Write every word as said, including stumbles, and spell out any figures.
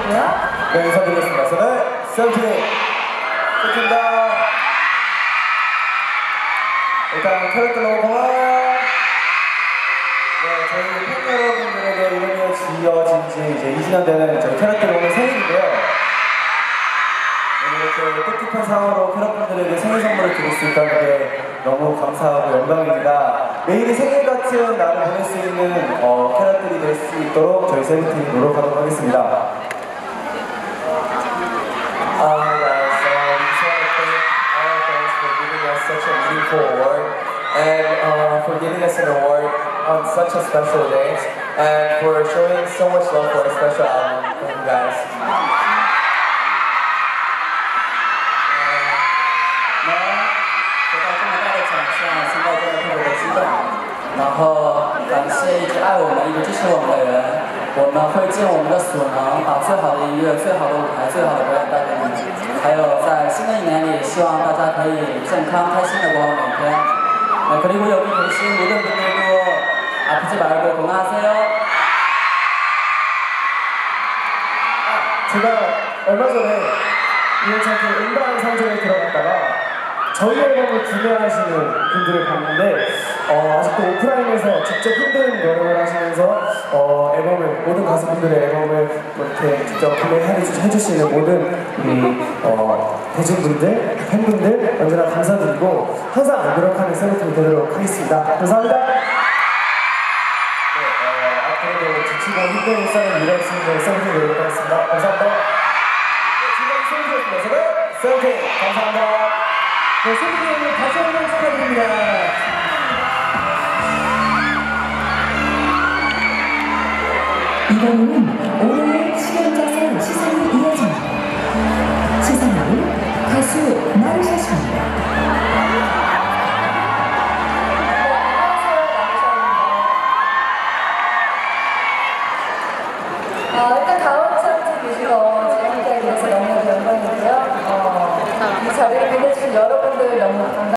인사드릴게요. 네, 인사드리겠습니다. 저는 세븐틴 세븐틴입니다. 일단 캐럿들 너무 고마워요. 네, 저희 팬 여러분들에게 이름이 지어진 지 이제 이십 년 되는 저희 캐럿들 오늘 생일인데요. 오늘 이렇게 뜻깊은 상황으로 캐럿분들에게 생일 선물을 드릴 수 있다는 게 너무 감사하고 영광입니다. 매일이 생일 같은 날을 보낼 수 있는 어, 캐럿들이 될 수 있도록 저희 세븐틴이 노력하도록 하겠습니다. Uh, hi guys, uh, we just want to thank all our fans for giving us such a meaningful award and uh, for giving us an award on such a special day and for showing so much love for our special album. Thank you guys. 得到这么大的奖项，现在真的特别的激动。然后感谢一直爱我们、一直支持我们的人，我们会尽我们的所能，把最好的音乐、最好的舞台、最好的表演带给你们。还有在新的一年里，希望大家可以健康、开心的过好每天。네, 그리고 여기 계신 모든 분들도 아프지 말고 건강하세요. 제가 얼마 전에 우연찮게 음반 상점에 들어갔다가 저희 앨범을 구매하시는 분들을 봤는데 어, 아직도 오프라인에서 직접 힘든 노력을 하시면서 어, 앨범을, 모든 가수분들의 앨범을 이렇게 직접 구매해주시는 모든 우리 어, 대중분들, 팬분들 언제나 감사드리고 항상 노력하는 세븐틴이 되도록 하겠습니다. 감사합니다. 네, 어, 앞으로도 지치고 힘든 일상을 이뤄갈 수 있는 세븐틴이 되도록 하겠습니다. 감사합니다. 네, 지금까지 세븐틴이었습니다. 세븐틴 감사합니다. 네, 세븐틴 다시 한번 축하드립니다. 이번에는 올해의 수련자상 시상이 이어집니다. 시상은 가수 나르샤입니다. 어, 일단 다음 차트 뮤직을 진행하기 위해서 너무 영광이고요. 어, 이 자리를 빛내주신 여러분들 너무 감사합니다.